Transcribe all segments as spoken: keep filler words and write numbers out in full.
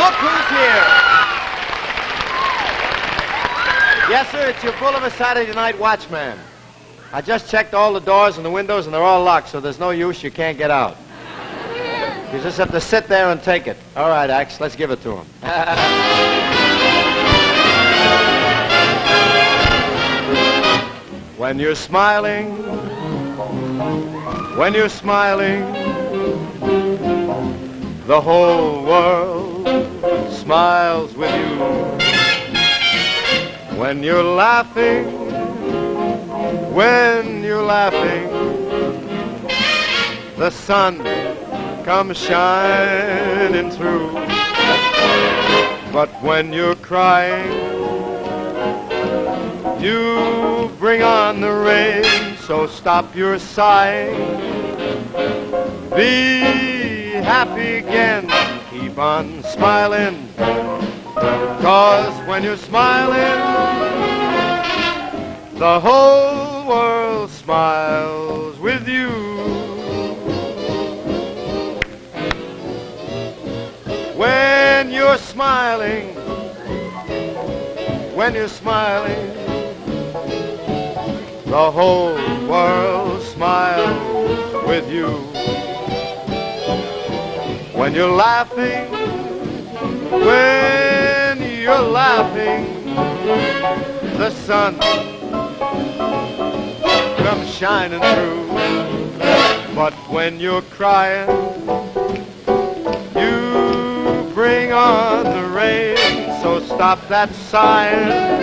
look who's here. Yes, sir, it's your Boulevard Saturday Night Watchman. I just checked all the doors and the windows, and they're all locked, so there's no use. You can't get out. You just have to sit there and take it. All right, Axe, let's give it to him. When you're smiling, when you're smiling, the whole world smiles with you. When you're laughing, when you're laughing, the sun comes shining through. But when you're crying, you bring on the rain, so stop your sighing. Be happy again, keep on smiling, 'cause when you're smiling, the whole world smiles with you. When you're smiling, when you're smiling, the whole world smiles with you. When you're laughing, when you're laughing, the sun comes shining through. But when you're crying, you bring on the rain, so stop that sighing.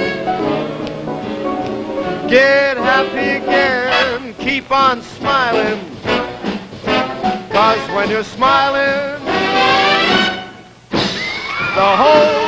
Get happy again, keep on smiling, 'cause when you're smiling, the whole